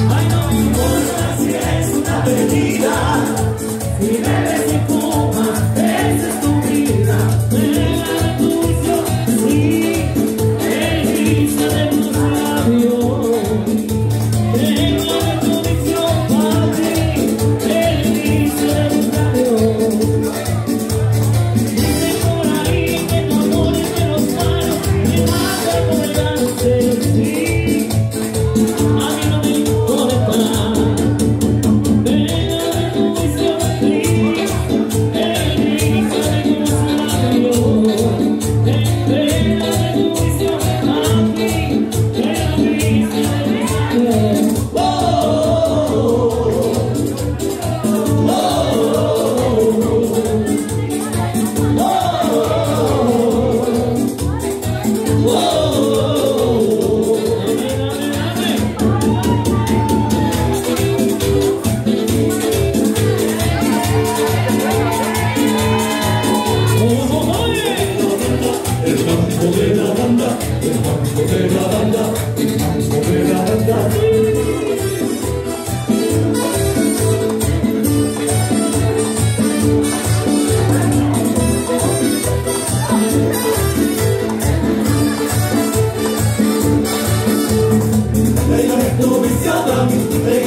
Ay, no me importa si es una bebida, si bebes y fumas, esa es tu vida. Pégale tu vicio, sí, el vicio de tus labios. Pégale tu vicio, papi, el vicio de tus labios. Dicen por ahí que tu amor es de los malos, que mata por el cáncer, sí. A mí no me importa. Pégale tu vicio, sí, el vicio de tus labios. Pégale tu vicio, papi, el vicio de tus labios. El mambo de la banda, el mambo de la banda, el mambo de la banda. Pégale tu vicio, papi,